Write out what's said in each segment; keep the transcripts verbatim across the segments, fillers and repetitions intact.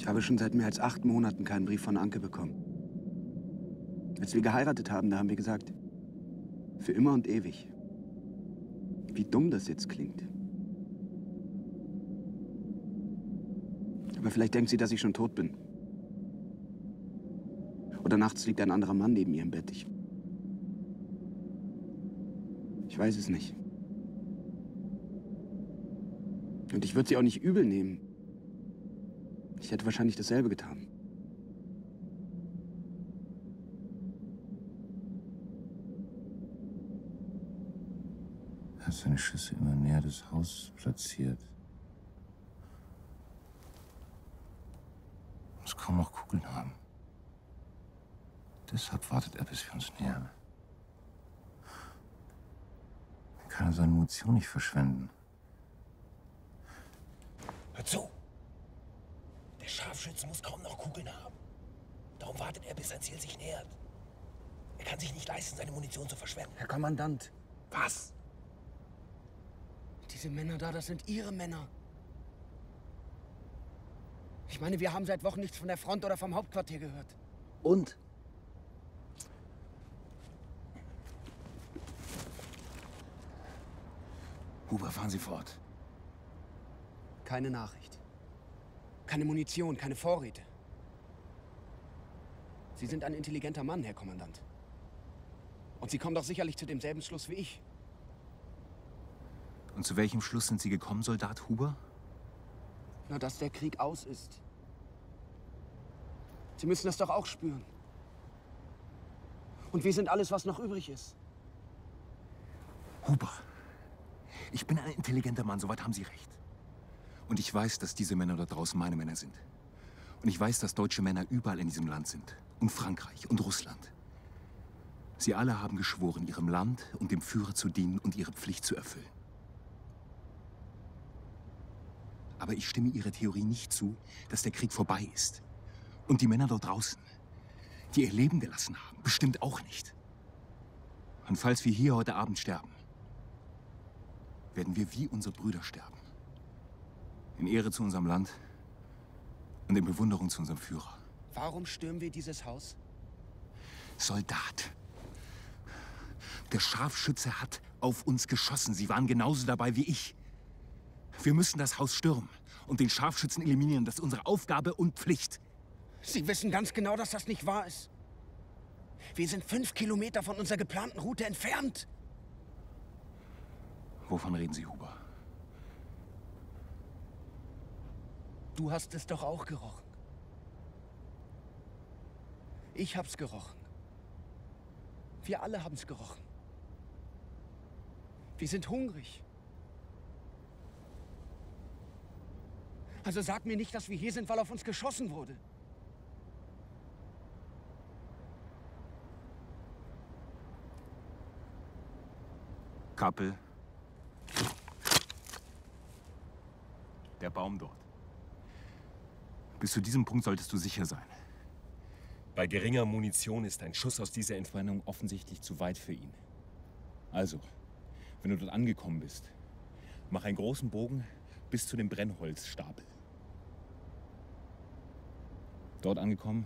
Ich habe schon seit mehr als acht Monaten keinen Brief von Anke bekommen. Als wir geheiratet haben, da haben wir gesagt, für immer und ewig. Wie dumm das jetzt klingt. Aber vielleicht denkt sie, dass ich schon tot bin. Oder nachts liegt ein anderer Mann neben ihr im Bett. Ich, ich weiß es nicht. Und ich würde sie auch nicht übel nehmen. Ich hätte wahrscheinlich dasselbe getan. Er hat seine Schüsse immer näher des Hauses platziert. Muss kaum noch Kugeln haben. Deshalb wartet er, bis wir uns nähern. Er kann seine Munition nicht verschwenden. Hör zu! Der Scharfschütze muss kaum noch Kugeln haben. Darum wartet er, bis sein Ziel sich nähert. Er kann sich nicht leisten, seine Munition zu verschwenden. Herr Kommandant. Was? Diese Männer da, das sind Ihre Männer. Ich meine, wir haben seit Wochen nichts von der Front oder vom Hauptquartier gehört. Und? Huber, fahren Sie fort. Keine Nachricht. Keine Munition, keine Vorräte. Sie sind ein intelligenter Mann, Herr Kommandant. Und Sie kommen doch sicherlich zu demselben Schluss wie ich. Und zu welchem Schluss sind Sie gekommen, Soldat Huber? Na, dass der Krieg aus ist. Sie müssen das doch auch spüren. Und wir sind alles, was noch übrig ist. Huber, ich bin ein intelligenter Mann, soweit haben Sie recht. Und ich weiß, dass diese Männer da draußen meine Männer sind. Und ich weiß, dass deutsche Männer überall in diesem Land sind. Und Frankreich und Russland. Sie alle haben geschworen, ihrem Land und dem Führer zu dienen und ihre Pflicht zu erfüllen. Aber ich stimme Ihrer Theorie nicht zu, dass der Krieg vorbei ist. Und die Männer dort draußen, die ihr Leben gelassen haben, bestimmt auch nicht. Und falls wir hier heute Abend sterben, werden wir wie unsere Brüder sterben. In Ehre zu unserem Land und in Bewunderung zu unserem Führer. Warum stürmen wir dieses Haus? Soldat. Der Scharfschütze hat auf uns geschossen. Sie waren genauso dabei wie ich. Wir müssen das Haus stürmen und den Scharfschützen eliminieren. Das ist unsere Aufgabe und Pflicht. Sie wissen ganz genau, dass das nicht wahr ist. Wir sind fünf Kilometer von unserer geplanten Route entfernt. Wovon reden Sie, Huber? Du hast es doch auch gerochen. Ich hab's gerochen. Wir alle haben's gerochen. Wir sind hungrig. Also sag mir nicht, dass wir hier sind, weil auf uns geschossen wurde. Kappel. Der Baum dort. Bis zu diesem Punkt solltest du sicher sein. Bei geringer Munition ist ein Schuss aus dieser Entfernung offensichtlich zu weit für ihn. Also, wenn du dort angekommen bist, mach einen großen Bogen bis zu dem Brennholzstapel. Dort angekommen,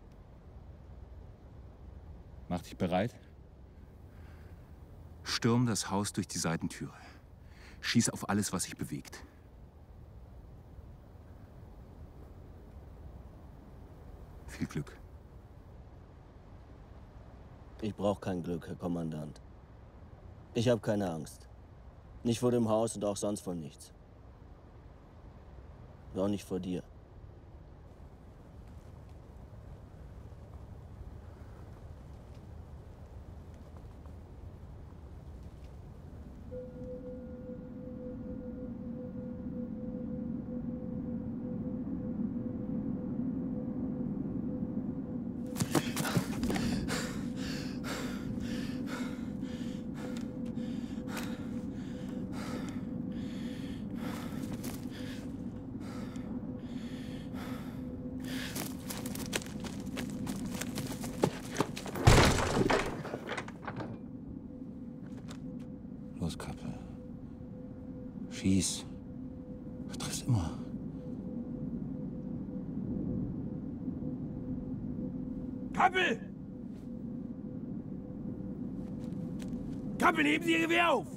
mach dich bereit. Stürm das Haus durch die Seitentüre. Schieß auf alles, was sich bewegt. Viel Glück. Ich brauche kein Glück, Herr Kommandant. Ich habe keine Angst. Nicht vor dem Haus und auch sonst vor nichts. Auch nicht vor dir. Los, Kappel. Schieß. Du triffst immer. Kappel! Kappel, heben Sie Ihr Gewehr auf!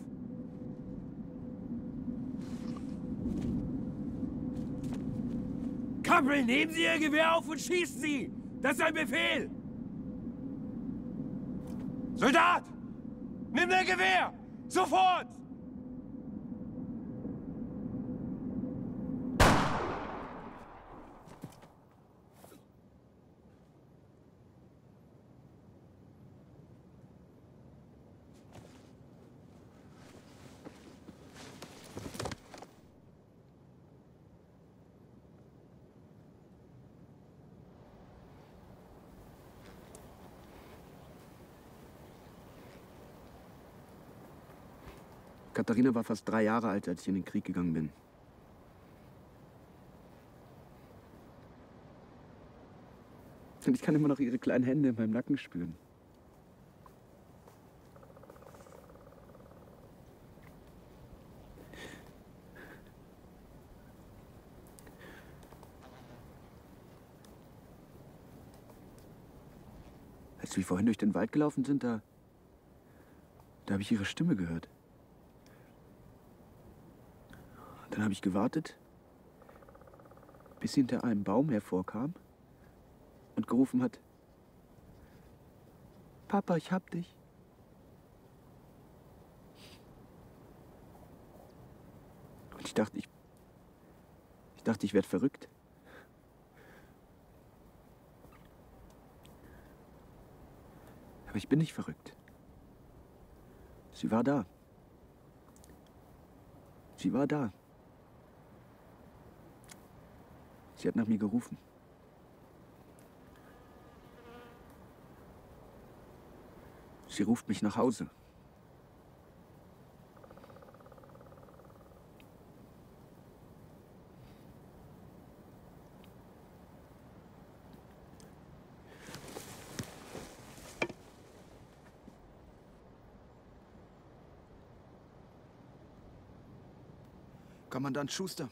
Kappel, nehmen Sie Ihr Gewehr auf und schießen Sie! Das ist ein Befehl! Soldat! Nimm dein Gewehr! Sofort! Katharina war fast drei Jahre alt, als ich in den Krieg gegangen bin. Und ich kann immer noch ihre kleinen Hände in meinem Nacken spüren. Als wir vorhin durch den Wald gelaufen sind, da, da habe ich ihre Stimme gehört. Dann habe ich gewartet, bis sie hinter einem Baum hervorkam und gerufen hat: Papa, ich hab dich. Und ich dachte, ich, ich dachte, ich werde verrückt. Aber ich bin nicht verrückt. Sie war da. Sie war da. Sie hat nach mir gerufen. Sie ruft mich nach Hause. Kommandant Schuster.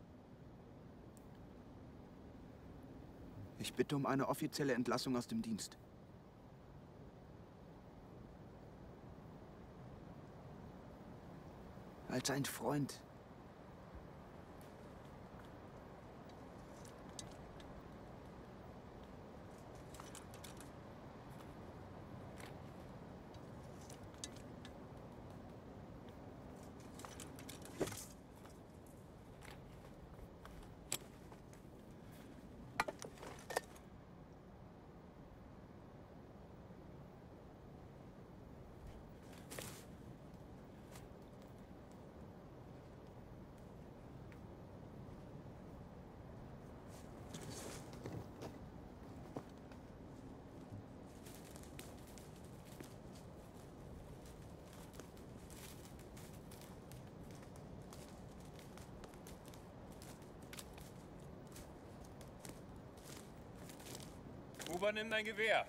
Ich bitte um eine offizielle Entlassung aus dem Dienst. Als ein Freund. Übernimm dein Gewehr.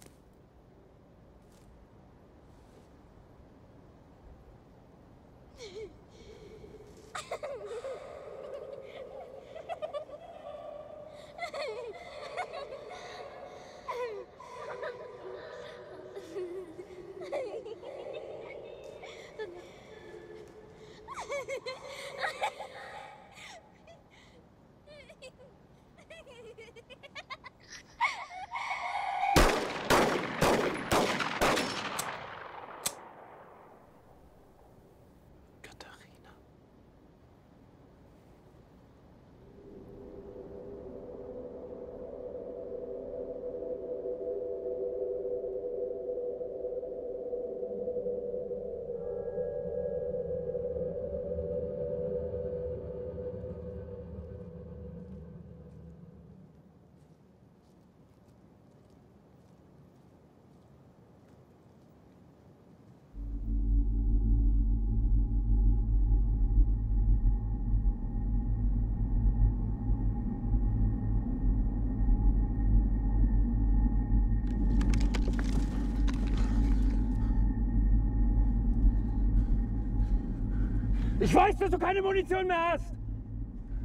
Ich weiß, dass du keine Munition mehr hast!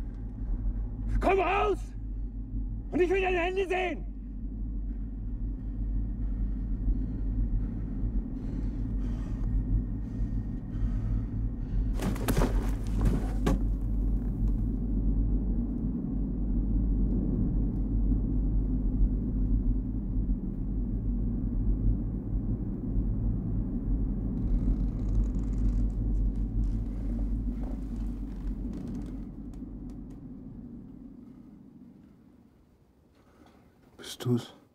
Komm raus! Und ich will deine Hände sehen! Bist du's?